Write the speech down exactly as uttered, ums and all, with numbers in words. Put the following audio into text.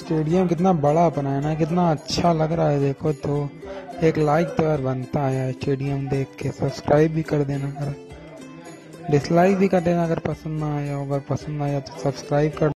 Stadium कितना बड़ा बनाया ना, कितना अच्छा लग रहा है। देखो तो एक लाइक तो यार बनता है यार स्टेडियम देख के। सब्सक्राइब भी कर देना, अगर डिसलाइक भी कर देना अगर पसंद ना आया हो। अगर पसंद आया तो सब्सक्राइब कर